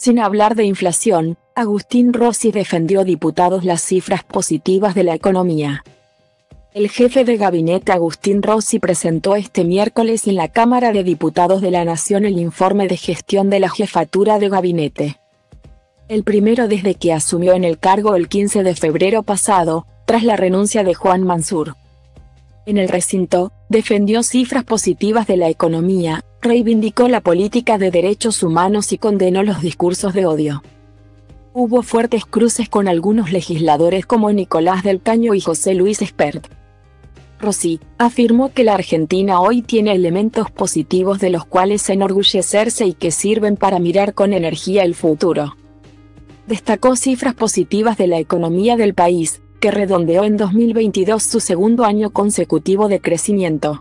Sin hablar de inflación, Agustín Rossi defendió diputados las cifras positivas de la economía. El jefe de gabinete Agustín Rossi presentó este miércoles en la Cámara de Diputados de la Nación el informe de gestión de la jefatura de gabinete. El primero desde que asumió en el cargo el 15 de febrero pasado, tras la renuncia de Juan Mansur. En el recinto, defendió cifras positivas de la economía, reivindicó la política de derechos humanos y condenó los discursos de odio. Hubo fuertes cruces con algunos legisladores como Nicolás del Caño y José Luis Espert. Rossi afirmó que la Argentina hoy tiene elementos positivos de los cuales enorgullecerse y que sirven para mirar con energía el futuro. Destacó cifras positivas de la economía del país, que redondeó en 2022 su segundo año consecutivo de crecimiento.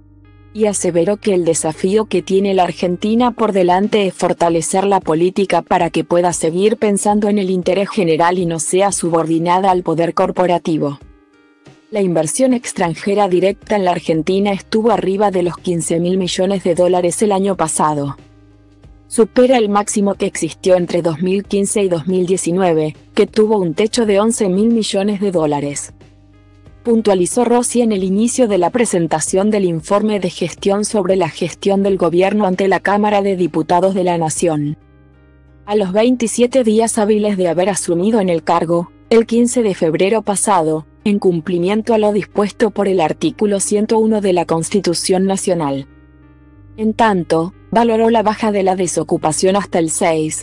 Y aseveró que el desafío que tiene la Argentina por delante es fortalecer la política para que pueda seguir pensando en el interés general y no sea subordinada al poder corporativo. La inversión extranjera directa en la Argentina estuvo arriba de los $15.000 millones el año pasado. Supera el máximo que existió entre 2015 y 2019, que tuvo un techo de $11.000 millones. Puntualizó Rossi en el inicio de la presentación del informe de gestión sobre la gestión del gobierno ante la Cámara de Diputados de la Nación. A los 27 días hábiles de haber asumido en el cargo, el 15 de febrero pasado, en cumplimiento a lo dispuesto por el artículo 101 de la Constitución Nacional. En tanto, valoró la baja de la desocupación hasta el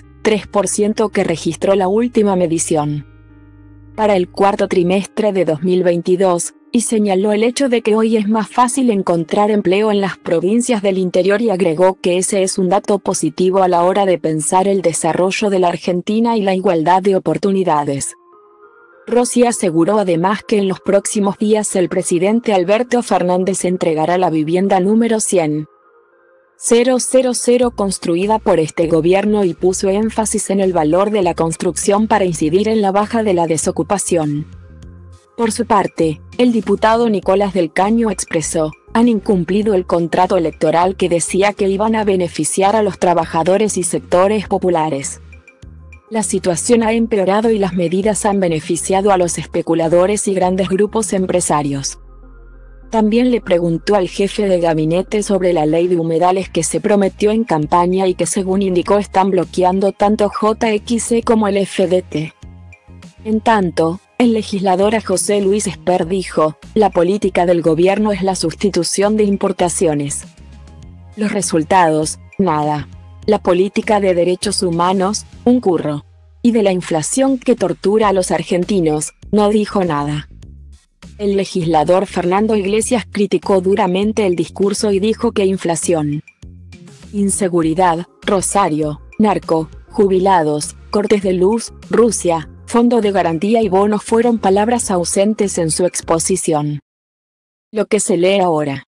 6,3% que registró la última medición para el cuarto trimestre de 2022, y señaló el hecho de que hoy es más fácil encontrar empleo en las provincias del interior y agregó que ese es un dato positivo a la hora de pensar el desarrollo de la Argentina y la igualdad de oportunidades. Rossi aseguró además que en los próximos días el presidente Alberto Fernández entregará la vivienda número 100.000 construida por este gobierno y puso énfasis en el valor de la construcción para incidir en la baja de la desocupación. Por su parte, el diputado Nicolás del Caño expresó: han incumplido el contrato electoral que decía que iban a beneficiar a los trabajadores y sectores populares. La situación ha empeorado y las medidas han beneficiado a los especuladores y grandes grupos empresarios. También le preguntó al jefe de gabinete sobre la ley de humedales que se prometió en campaña y que según indicó están bloqueando tanto JXE como el FDT. En tanto, el legislador José Luis Espert dijo: la política del gobierno es la sustitución de importaciones. Los resultados, nada. La política de derechos humanos, un curro. Y de la inflación que tortura a los argentinos, no dijo nada. El legislador Fernando Iglesias criticó duramente el discurso y dijo que inflación, inseguridad, Rosario, narco, jubilados, cortes de luz, Rusia, fondo de garantía y bonos fueron palabras ausentes en su exposición. Lo que se lee ahora.